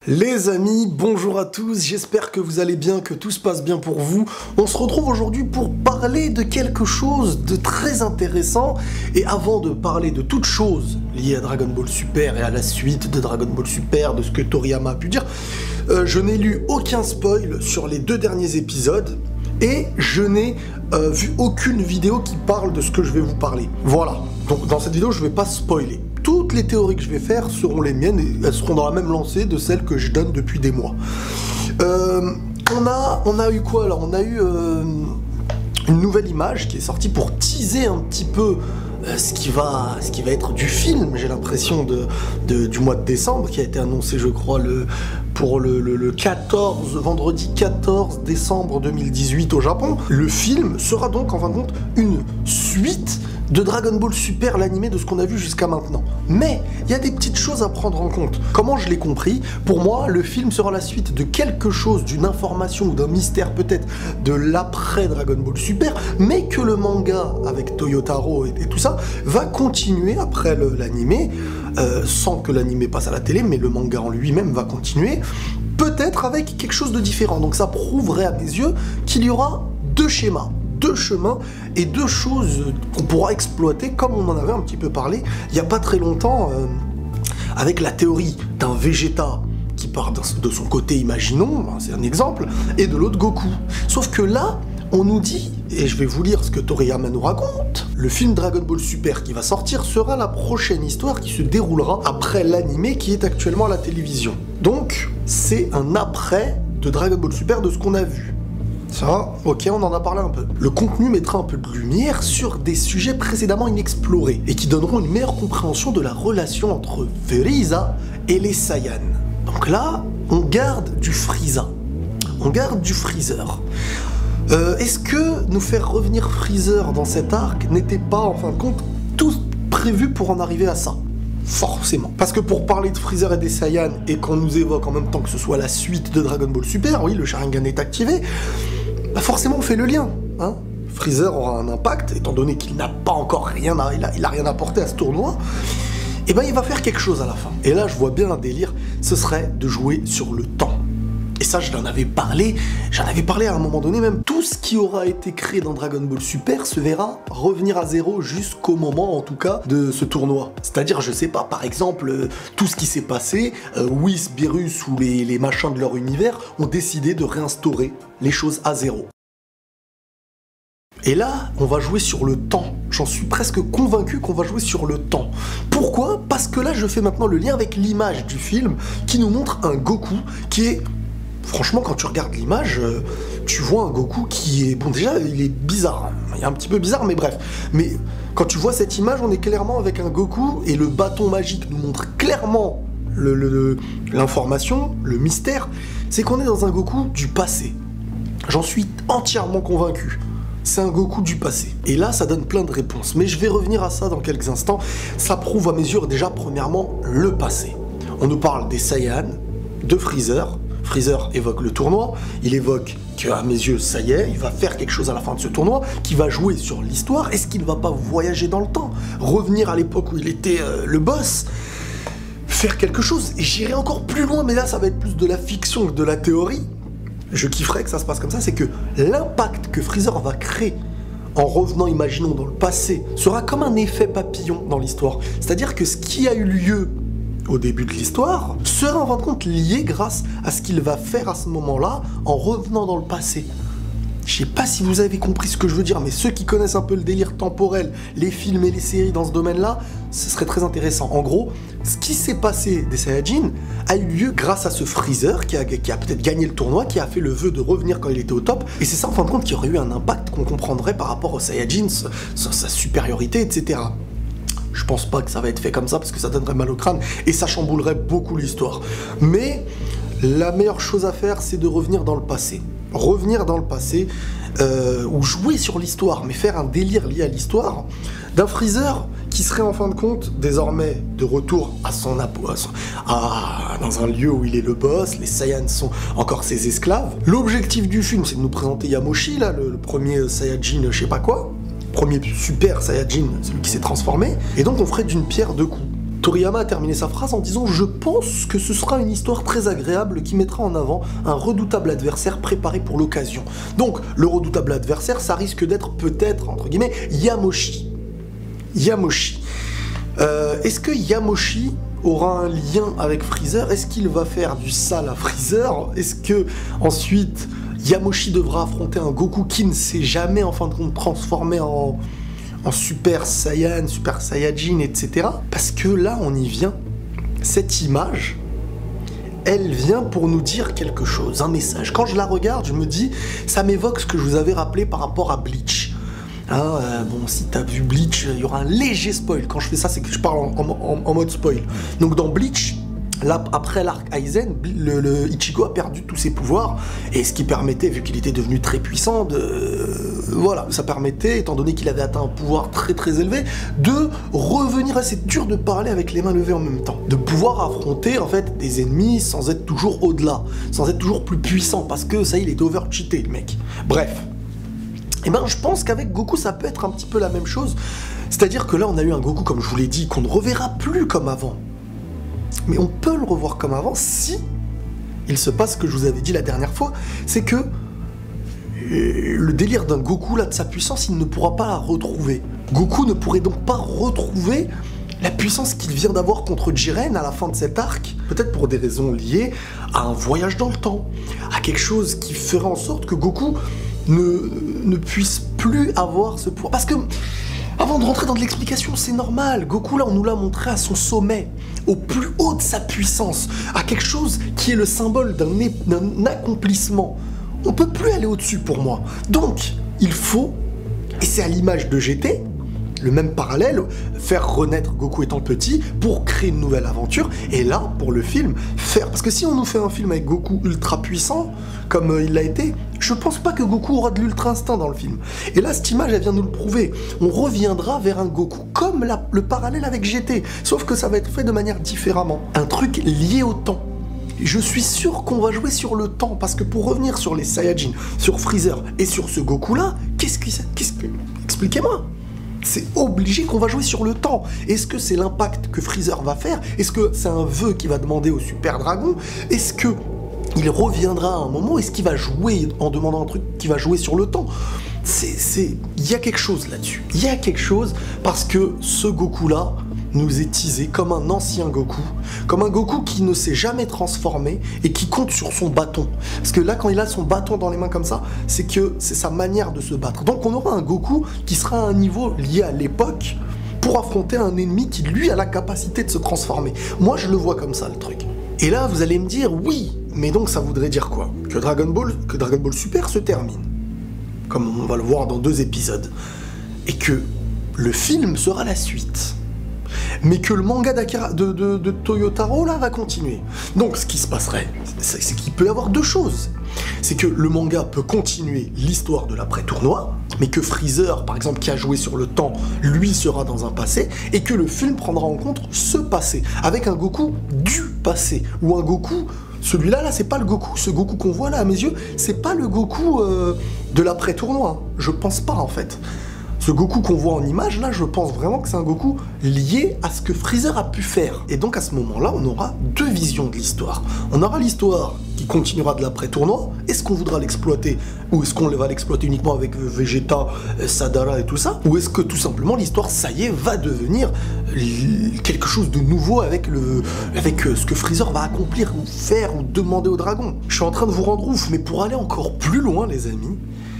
Les amis, bonjour à tous, j'espère que vous allez bien, que tout se passe bien pour vous. On se retrouve aujourd'hui pour parler de quelque chose de très intéressant. Et avant de parler de toute chose liée à Dragon Ball Super et à la suite de Dragon Ball Super, de ce que Toriyama a pu dire, je n'ai lu aucun spoil sur les 2 derniers épisodes et je n'ai vu aucune vidéo qui parle de ce que je vais vous parler. Voilà, donc dans cette vidéo je ne vais pas spoiler. Toutes les théories que je vais faire seront les miennes et elles seront dans la même lancée de celles que je donne depuis des mois. On a eu quoi alors? On a eu une nouvelle image qui est sortie pour teaser un petit peu ce qui va être du film, j'ai l'impression, du mois de décembre, qui a été annoncé, je crois, pour le 14, vendredi 14 décembre 2018 au Japon. Le film sera donc, en fin de compte, une suite de Dragon Ball Super, l'animé, de ce qu'on a vu jusqu'à maintenant. Mais il y a des petites choses à prendre en compte. Comment je l'ai compris? Pour moi, le film sera la suite de quelque chose, d'une information ou d'un mystère peut-être de l'après Dragon Ball Super, mais que le manga avec Toyotaro et tout ça va continuer après l'animé, sans que l'animé passe à la télé, mais le manga en lui-même va continuer, peut-être avec quelque chose de différent. Donc ça prouverait à mes yeux qu'il y aura 2 schémas. 2 chemins et 2 choses qu'on pourra exploiter, comme on en avait un petit peu parlé il n'y a pas très longtemps avec la théorie d'un Vegeta qui part de son côté, imaginons, c'est un exemple, et de l'autre Goku. Sauf que là, on nous dit, et je vais vous lire ce que Toriyama nous raconte, le film Dragon Ball Super qui va sortir sera la prochaine histoire qui se déroulera après l'animé qui est actuellement à la télévision. Donc, c'est un après de Dragon Ball Super de ce qu'on a vu. Ça, ok, on en a parlé un peu. Le contenu mettra un peu de lumière sur des sujets précédemment inexplorés et qui donneront une meilleure compréhension de la relation entre Frieza et les Saiyans. Donc là, on garde du Frieza. On garde du Freezer. Est-ce que nous faire revenir Freezer dans cet arc n'était pas, en fin de compte, tout prévu pour en arriver à ça? Forcément. Parce que pour parler de Freezer et des Saiyans, et qu'on nous évoque en même temps que ce soit la suite de Dragon Ball Super, oui, le Sharingan est activé, bah forcément on fait le lien, hein. Freezer aura un impact, étant donné qu'il n'a pas encore rien, il a rien apporté à ce tournoi, et ben il va faire quelque chose à la fin. Et là je vois bien un délire, ce serait de jouer sur le temps. Et ça, j'en avais parlé à un moment donné même. Tout ce qui aura été créé dans Dragon Ball Super se verra revenir à zéro jusqu'au moment, en tout cas, de ce tournoi. C'est-à-dire, je sais pas, par exemple, tout ce qui s'est passé, Whis, Beerus ou les machins de leur univers ont décidé de réinstaurer les choses à zéro. Et là, on va jouer sur le temps. J'en suis presque convaincu qu'on va jouer sur le temps. Pourquoi? Parce que là, je fais maintenant le lien avec l'image du film qui nous montre un Goku qui est... Franchement, quand tu regardes l'image, tu vois un Goku qui est... Bon, déjà, il est bizarre. Il est un petit peu bizarre, mais bref. Mais quand tu vois cette image, on est clairement avec un Goku, et le bâton magique nous montre clairement l'information, le mystère, c'est qu'on est dans un Goku du passé. J'en suis entièrement convaincu. C'est un Goku du passé. Et là, ça donne plein de réponses. Mais je vais revenir à ça dans quelques instants. Ça prouve à mes yeux, déjà, premièrement, le passé. On nous parle des Saiyans, de Freezer. Freezer évoque le tournoi, il évoque qu'à mes yeux, ça y est, il va faire quelque chose à la fin de ce tournoi, qui va jouer sur l'histoire. Est-ce qu'il ne va pas voyager dans le temps, revenir à l'époque où il était le boss, faire quelque chose? Et j'irai encore plus loin, mais là, ça va être plus de la fiction que de la théorie. Je kifferais que ça se passe comme ça, c'est que l'impact que Freezer va créer en revenant, imaginons, dans le passé, sera comme un effet papillon dans l'histoire. C'est-à-dire que ce qui a eu lieu au début de l'histoire, sera en fin de compte lié grâce à ce qu'il va faire à ce moment-là en revenant dans le passé. Je sais pas si vous avez compris ce que je veux dire, mais ceux qui connaissent un peu le délire temporel, les films et les séries dans ce domaine-là, ce serait très intéressant. En gros, ce qui s'est passé des Saiyajins a eu lieu grâce à ce Freezer qui a peut-être gagné le tournoi, qui a fait le vœu de revenir quand il était au top, et c'est ça en fin de compte qui aurait eu un impact qu'on comprendrait par rapport aux Saiyajins, sa supériorité, etc. Je pense pas que ça va être fait comme ça parce que ça donnerait mal au crâne et ça chamboulerait beaucoup l'histoire. Mais la meilleure chose à faire, c'est de revenir dans le passé. Revenir dans le passé, ou jouer sur l'histoire, mais faire un délire lié à l'histoire d'un Freezer qui serait en fin de compte désormais de retour à dans un lieu où il est le boss, les Saiyans sont encore ses esclaves. L'objectif du film, c'est de nous présenter Yamoshi, là, le premier Saiyajin, je sais pas quoi. Premier super Saiyajin, celui qui s'est transformé, et donc on ferait d'une pierre 2 coups. Toriyama a terminé sa phrase en disant « Je pense que ce sera une histoire très agréable qui mettra en avant un redoutable adversaire préparé pour l'occasion. » Donc, le redoutable adversaire, ça risque d'être peut-être, entre guillemets, Yamoshi. Yamoshi. Est-ce que Yamoshi aura un lien avec Freezer? Est-ce qu'il va faire du sale à Freezer? Est-ce que, ensuite, Yamoshi devra affronter un Goku qui ne s'est jamais, en fin de compte, transformé en Super Saiyan, Super Saiyajin, etc. Parce que là, on y vient. Cette image, elle vient pour nous dire quelque chose, un message. Quand je la regarde, je me dis, ça m'évoque ce que je vous avais rappelé par rapport à Bleach. Hein, bon, si t'as vu Bleach, il y aura un léger spoil. Quand je fais ça, c'est que je parle en mode spoil. Donc dans Bleach, là, après l'arc Aizen, le Ichigo a perdu tous ses pouvoirs, et ce qui permettait, vu qu'il était devenu très puissant, voilà, ça permettait, étant donné qu'il avait atteint un pouvoir très très élevé, de revenir, c'est dur de parler avec les mains levées en même temps, de pouvoir affronter en fait des ennemis sans être toujours au-delà, sans être toujours plus puissant, parce que ça y est, il est over-cheaté le mec. Bref. Et ben je pense qu'avec Goku ça peut être un petit peu la même chose, c'est-à-dire que là on a eu un Goku, comme je vous l'ai dit, qu'on ne reverra plus comme avant. Mais on peut le revoir comme avant si il se passe ce que je vous avais dit la dernière fois, c'est que le délire d'un Goku, là, de sa puissance, il ne pourra pas la retrouver. Goku ne pourrait donc pas retrouver la puissance qu'il vient d'avoir contre Jiren à la fin de cet arc, peut-être pour des raisons liées à un voyage dans le temps, à quelque chose qui ferait en sorte que Goku ne puisse plus avoir ce pouvoir. Parce que, avant de rentrer dans de l'explication, c'est normal. Goku, là, on nous l'a montré à son sommet, au plus haut de sa puissance, à quelque chose qui est le symbole d'un accomplissement. On peut plus aller au-dessus pour moi. Donc, il faut, et c'est à l'image de GT, le même parallèle, faire renaître Goku étant petit pour créer une nouvelle aventure, et là, pour le film, faire... Parce que si on nous fait un film avec Goku ultra puissant, comme il l'a été, je pense pas que Goku aura de l'ultra instinct dans le film. Et là, cette image, elle vient nous le prouver. On reviendra vers un Goku comme le parallèle avec GT, sauf que ça va être fait de manière différemment. Un truc lié au temps. Je suis sûr qu'on va jouer sur le temps, parce que pour revenir sur les Saiyajin, sur Freezer et sur ce Goku-là, expliquez-moi. C'est obligé qu'on va jouer sur le temps. Est-ce que c'est l'impact que Freezer va faire? Est-ce que c'est un vœu qu'il va demander au Super Dragon? Est-ce que il reviendra à un moment? Est-ce qu'il va jouer en demandant un truc qui va jouer sur le temps? Il y a quelque chose là-dessus. Il y a quelque chose, parce que ce Goku-là nous est teasé comme un ancien Goku, comme un Goku qui ne s'est jamais transformé et qui compte sur son bâton. Parce que là, quand il a son bâton dans les mains comme ça, c'est que c'est sa manière de se battre. Donc on aura un Goku qui sera à un niveau lié à l'époque pour affronter un ennemi qui, lui, a la capacité de se transformer. Moi, je le vois comme ça, le truc. Et là, vous allez me dire, oui, mais donc ça voudrait dire quoi? Que Dragon Ball Super se termine, comme on va le voir dans 2 épisodes, et que le film sera la suite. Mais que le manga de Toyotaro, là, va continuer. Donc, ce qui se passerait, c'est qu'il peut y avoir 2 choses. C'est que le manga peut continuer l'histoire de l'après-tournoi, mais que Freezer, par exemple, qui a joué sur le temps, lui sera dans un passé, et que le film prendra en compte ce passé, avec un Goku du passé, ou un Goku... Celui-là, là, c'est pas le Goku, ce Goku qu'on voit là, à mes yeux, c'est pas le Goku de l'après-tournoi. Je pense pas, en fait. Ce Goku qu'on voit en image, là, je pense vraiment que c'est un Goku lié à ce que Freezer a pu faire. Et donc, à ce moment-là, on aura 2 visions de l'histoire. On aura l'histoire qui continuera de l'après-tournoi. Est-ce qu'on voudra l'exploiter? Ou est-ce qu'on va l'exploiter uniquement avec Vegeta, Sadara et tout ça? Ou est-ce que, tout simplement, l'histoire, ça y est, va devenir quelque chose de nouveau avec ce que Freezer va accomplir, ou faire, ou demander au dragon? Je suis en train de vous rendre ouf, mais pour aller encore plus loin, les amis,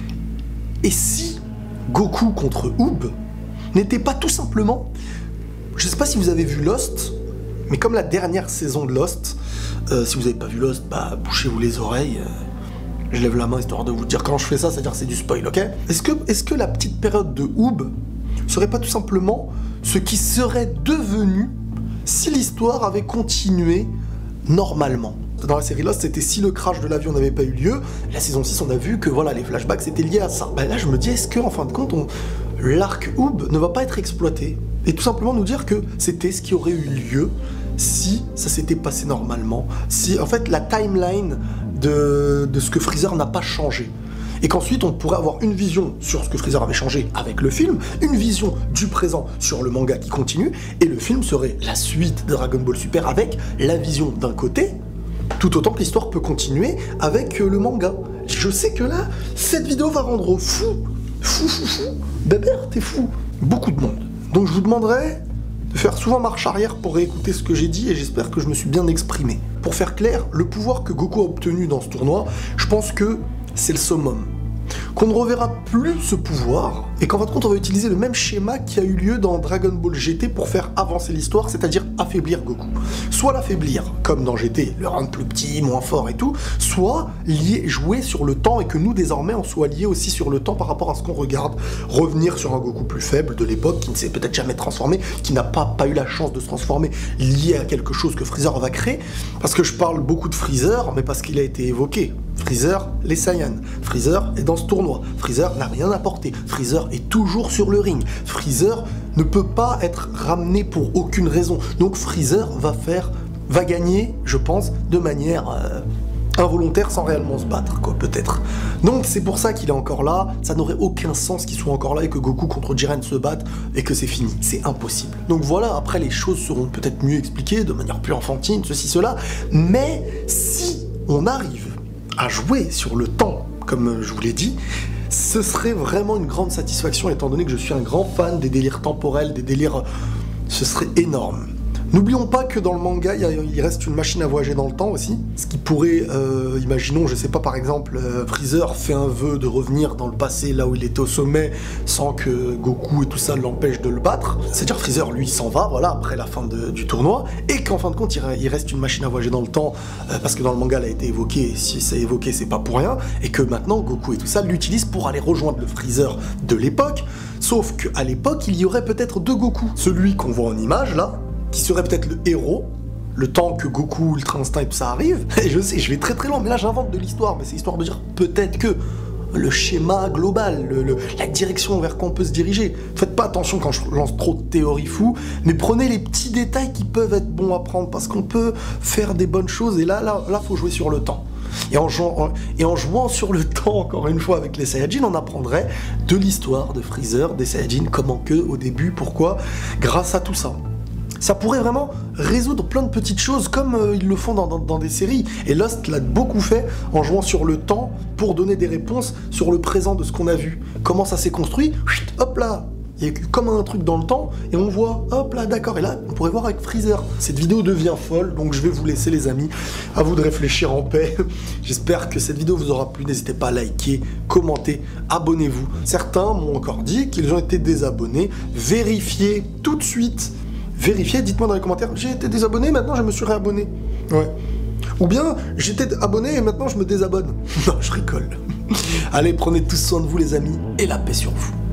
et si Goku contre Oob n'était pas tout simplement... Je sais pas si vous avez vu Lost, mais comme la dernière saison de Lost, si vous n'avez pas vu Lost, bah bouchez-vous les oreilles. Je lève la main histoire de vous dire quand je fais ça, c'est-à-dire que c'est du spoil, ok? Est-ce que la petite période de Oob serait pas tout simplement ce qui serait devenu si l'histoire avait continué normalement? Dans la série Lost, c'était si le crash de l'avion n'avait pas eu lieu. La saison 6, on a vu que voilà, les flashbacks c'était lié à ça. Ben là, je me dis, est-ce que en fin de compte, l'arc Oob ne va pas être exploité et tout simplement nous dire que c'était ce qui aurait eu lieu si ça s'était passé normalement, si en fait la timeline de ce que Freezer n'a pas changé. et qu'ensuite on pourrait avoir une vision sur ce que Freezer avait changé avec le film, une vision du présent sur le manga qui continue, et le film serait la suite de Dragon Ball Super avec la vision d'un côté, tout autant que l'histoire peut continuer avec le manga. Je sais que là, cette vidéo va rendre fou. Bébert, t'es fou. Beaucoup de monde. Donc je vous demanderai de faire souvent marche arrière pour réécouter ce que j'ai dit, et j'espère que je me suis bien exprimé. Pour faire clair, le pouvoir que Goku a obtenu dans ce tournoi, je pense que c'est le summum. Qu'on ne reverra plus ce pouvoir, et qu'en fin de compte on va utiliser le même schéma qui a eu lieu dans Dragon Ball GT pour faire avancer l'histoire, c'est-à-dire affaiblir Goku. Soit l'affaiblir, comme dans GT, le rendre plus petit, moins fort et tout, soit jouer sur le temps et que nous désormais on soit liés aussi sur le temps par rapport à ce qu'on regarde, revenir sur un Goku plus faible de l'époque, qui ne s'est peut-être jamais transformé, qui n'a pas eu la chance de se transformer, lié à quelque chose que Freezer va créer, parce que je parle beaucoup de Freezer, mais parce qu'il a été évoqué. Freezer, les Saiyans. Freezer est dans ce tournoi. Freezer n'a rien apporté. Freezer est toujours sur le ring. Freezer ne peut pas être ramené pour aucune raison. Donc Freezer va gagner, je pense, de manière involontaire sans réellement se battre, quoi, peut-être. Donc c'est pour ça qu'il est encore là. Ça n'aurait aucun sens qu'il soit encore là et que Goku contre Jiren se batte et que c'est fini. C'est impossible. Donc voilà, après les choses seront peut-être mieux expliquées de manière plus enfantine, ceci, cela. Mais si on arrive à jouer sur le temps, comme je vous l'ai dit, ce serait vraiment une grande satisfaction, étant donné que je suis un grand fan des délires temporels, des délires... Ce serait énorme. N'oublions pas que dans le manga, il reste une machine à voyager dans le temps aussi, ce qui pourrait, imaginons, je sais pas, par exemple, Freezer fait un vœu de revenir dans le passé, là où il était au sommet, sans que Goku et tout ça l'empêchent de le battre. C'est-à-dire Freezer, lui, s'en va, voilà, après la fin du tournoi, et qu'en fin de compte, il reste une machine à voyager dans le temps, parce que dans le manga, elle a été évoquée, et si c'est évoqué, c'est pas pour rien, et que maintenant, Goku et tout ça l'utilisent pour aller rejoindre le Freezer de l'époque, sauf qu'à l'époque, il y aurait peut-être deux Goku. Celui qu'on voit en image, là, qui serait peut-être le héros, le temps que Goku, Ultra Instinct et tout ça arrive. Et je sais, je vais très très loin, mais là j'invente de l'histoire, mais c'est histoire de dire peut-être que le schéma global, la direction vers quoi on peut se diriger. Faites pas attention quand je lance trop de théories fous, mais prenez les petits détails qui peuvent être bons à prendre, parce qu'on peut faire des bonnes choses, et là, faut jouer sur le temps. Et en jouant sur le temps, encore une fois, avec les Saiyajins, on apprendrait de l'histoire de Freezer, des Saiyajins, comment que, au début, pourquoi, grâce à tout ça. Ça pourrait vraiment résoudre plein de petites choses comme ils le font dans des séries. Et Lost l'a beaucoup fait en jouant sur le temps pour donner des réponses sur le présent de ce qu'on a vu. Comment ça s'est construit, hop là, il y a comme un truc dans le temps et on voit, hop là, d'accord. Et là, on pourrait voir avec Freezer. Cette vidéo devient folle, donc je vais vous laisser les amis, à vous de réfléchir en paix. J'espère que cette vidéo vous aura plu. N'hésitez pas à liker, commenter, abonnez-vous. Certains m'ont encore dit qu'ils ont été désabonnés. Vérifiez tout de suite. Vérifiez, dites-moi dans les commentaires, j'ai été désabonné, maintenant je me suis réabonné. Ouais. Ou bien, j'étais abonné et maintenant je me désabonne. Non, je rigole. Allez, prenez tous soin de vous les amis, et la paix sur vous.